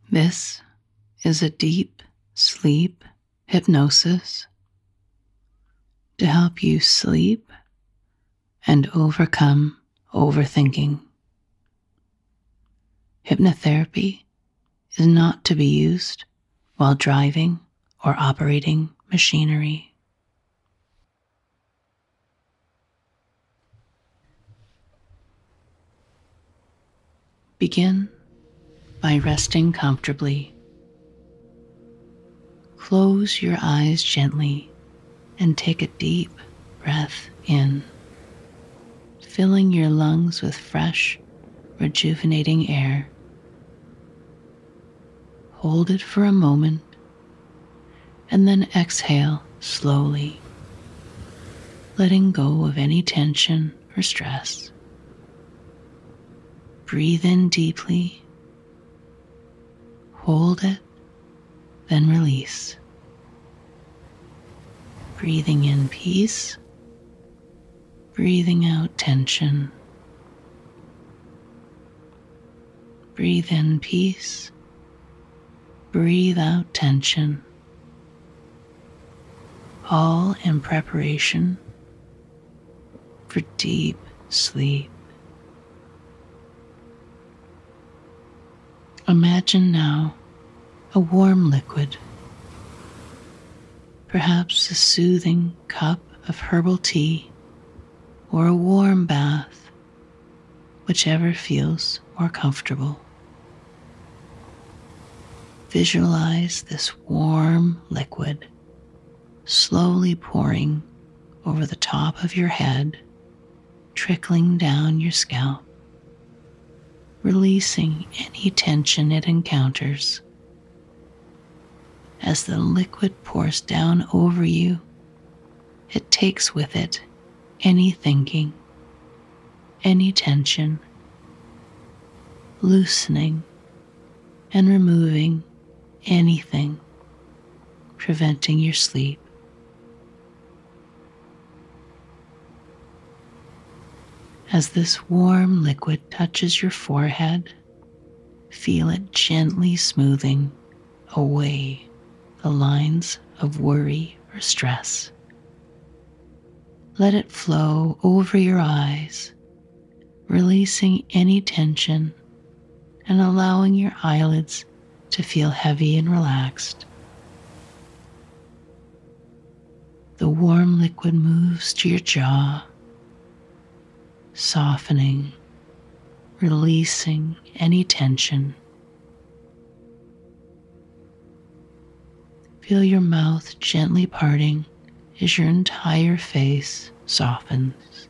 This is a deep sleep hypnosis to help you sleep and overcome overthinking. Hypnotherapy is not to be used while driving or operating machinery. Begin by resting comfortably. Close your eyes gently and take a deep breath in, filling your lungs with fresh, rejuvenating air. Hold it for a moment and then exhale slowly, letting go of any tension or stress. Breathe in deeply, hold it, then release. Breathing in peace, breathing out tension. Breathe in peace, breathe out tension. All in preparation for deep sleep. Imagine now a warm liquid, perhaps a soothing cup of herbal tea or a warm bath, whichever feels more comfortable. Visualize this warm liquid slowly pouring over the top of your head, trickling down your scalp, releasing any tension it encounters. As the liquid pours down over you, it takes with it any thinking, any tension, loosening and removing anything preventing your sleep. As this warm liquid touches your forehead, feel it gently smoothing away the lines of worry or stress. Let it flow over your eyes, releasing any tension and allowing your eyelids to feel heavy and relaxed. The warm liquid moves to your jaw, softening, releasing any tension. Feel your mouth gently parting as your entire face softens.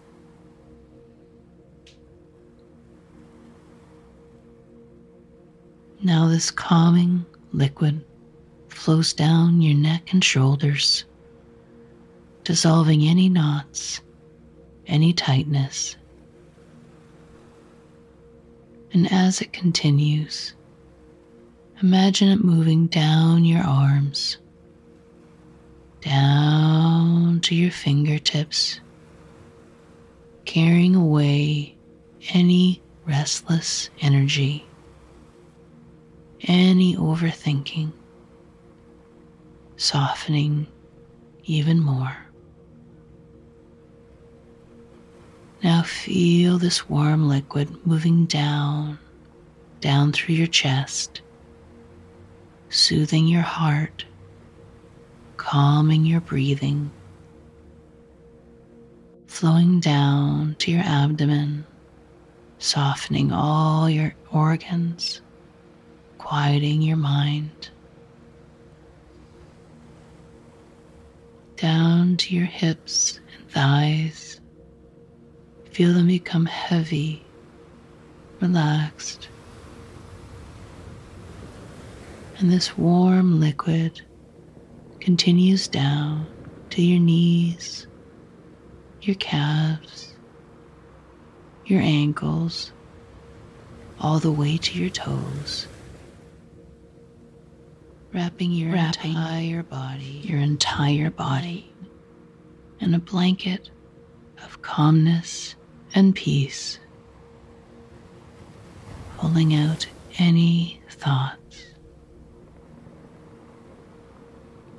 Now this calming liquid flows down your neck and shoulders, dissolving any knots, any tightness. And as it continues, imagine it moving down your arms, down to your fingertips, carrying away any restless energy, any overthinking, softening even more. Now feel this warm liquid moving down through your chest, soothing your heart, calming your breathing, flowing down to your abdomen, softening all your organs, quieting your mind, down to your hips and thighs. Feel them become heavy, relaxed. And this warm liquid continues down to your knees, your calves, your ankles, all the way to your toes, wrapping your entire body in a blanket of calmness and peace, pulling out any thoughts,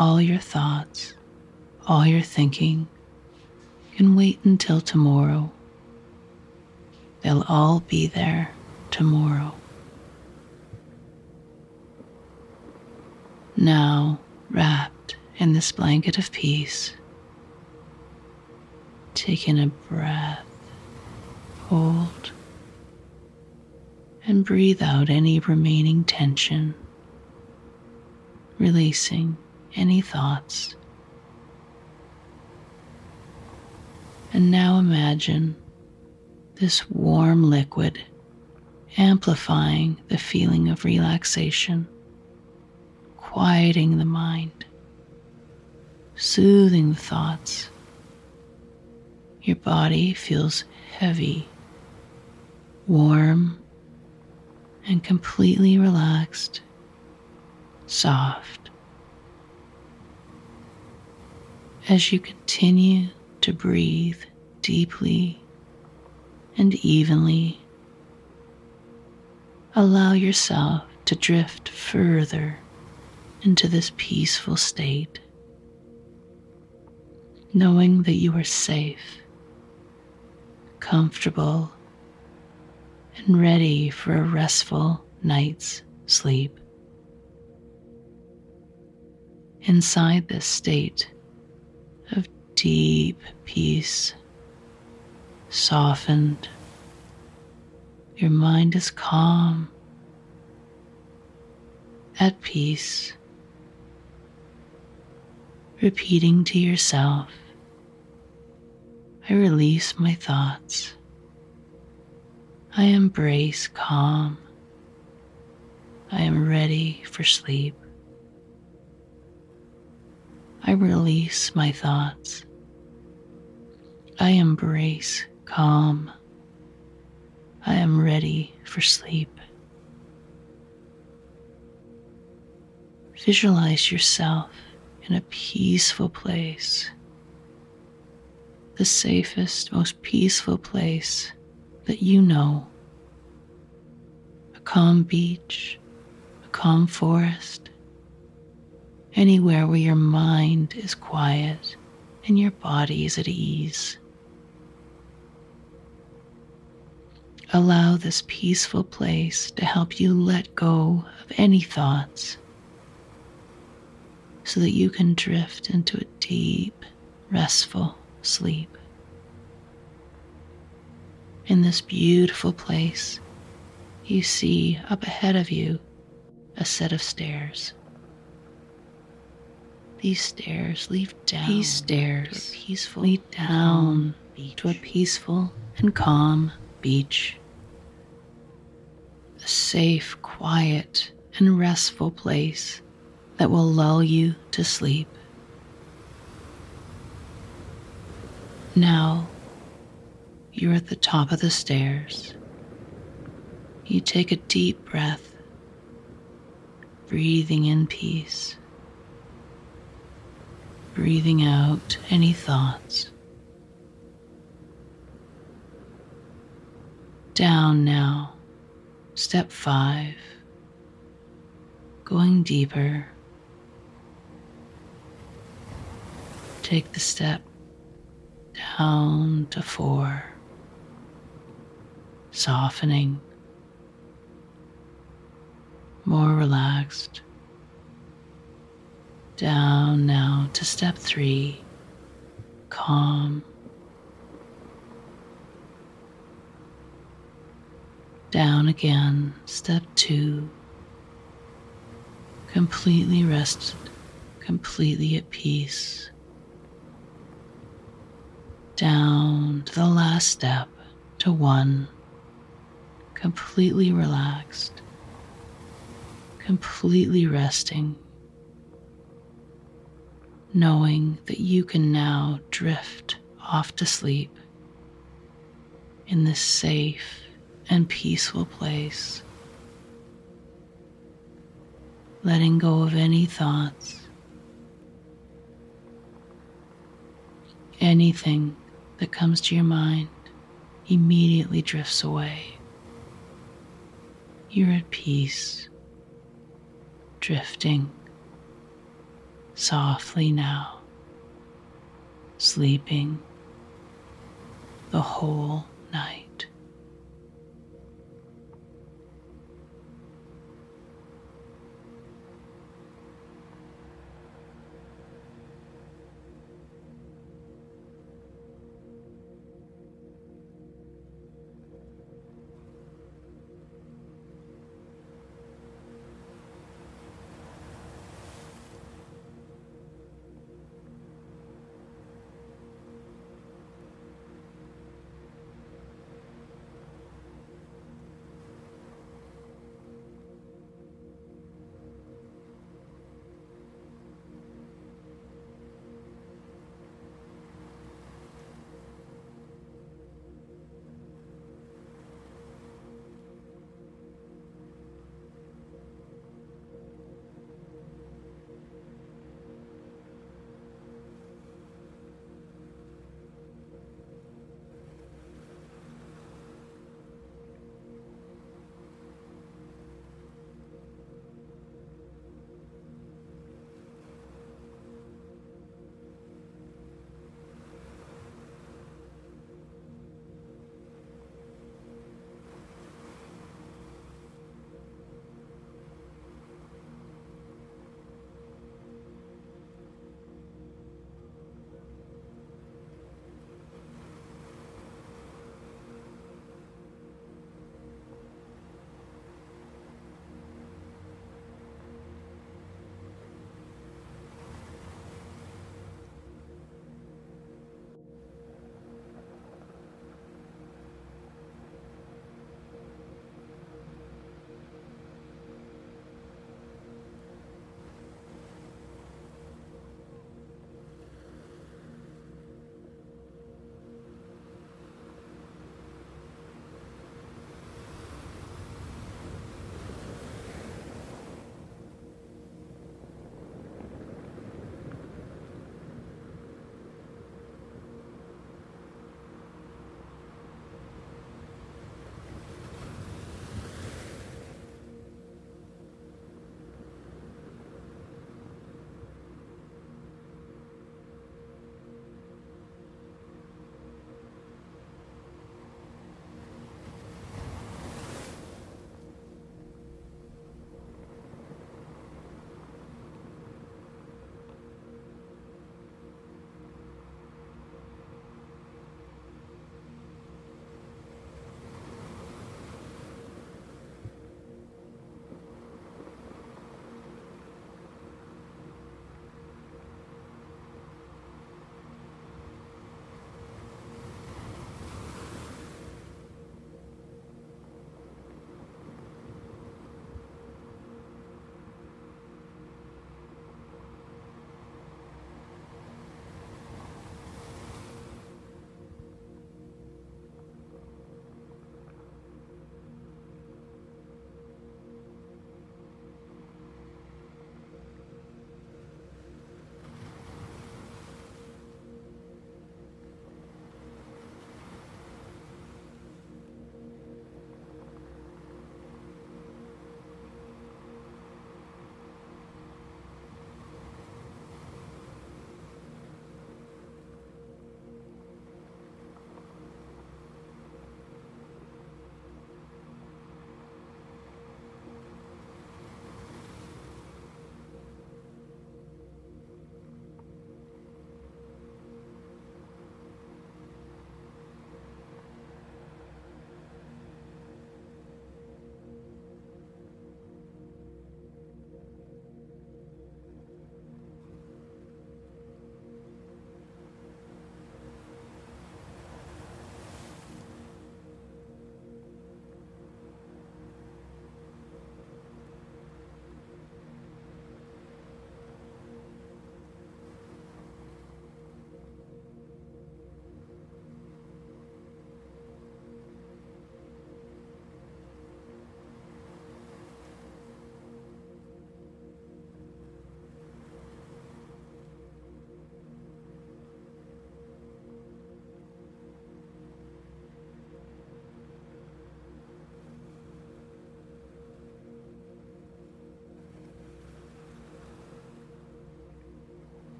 all your thoughts, all your thinking can wait until tomorrow. They'll all be there tomorrow. Now, wrapped in this blanket of peace, take in a breath, hold, and breathe out any remaining tension, releasing any thoughts. And now imagine this warm liquid amplifying the feeling of relaxation, quieting the mind, soothing the thoughts. Your body feels heavy, warm, and completely relaxed, soft. As you continue to breathe deeply and evenly, allow yourself to drift further into this peaceful state, knowing that you are safe, comfortable, and ready for a restful night's sleep. Inside this state of deep peace, softened, your mind is calm, at peace, repeating to yourself, I release my thoughts. I embrace calm. I am ready for sleep. I release my thoughts. I embrace calm. I am ready for sleep. Visualize yourself in a peaceful place, the safest, most peaceful place that you know. A calm beach, a calm forest, anywhere where your mind is quiet and your body is at ease. Allow this peaceful place to help you let go of any thoughts so that you can drift into a deep, restful sleep. In this beautiful place, you see up ahead of you a set of stairs. These stairs lead down to a peaceful and calm beach. A safe, quiet, and restful place that will lull you to sleep. Now, you're at the top of the stairs. You take a deep breath, breathing in peace, breathing out any thoughts. Down now, step 5, going deeper. Take the step down to 4, softening, more relaxed. Down now to step 3, calm. Down again, step 2, completely rested, completely at peace. Down to the last step, to 1, completely relaxed, completely resting, knowing that you can now drift off to sleep in this safe and peaceful place, letting go of any thoughts, anything that comes to your mind immediately drifts away. You're at peace, drifting, softly now, sleeping the whole night.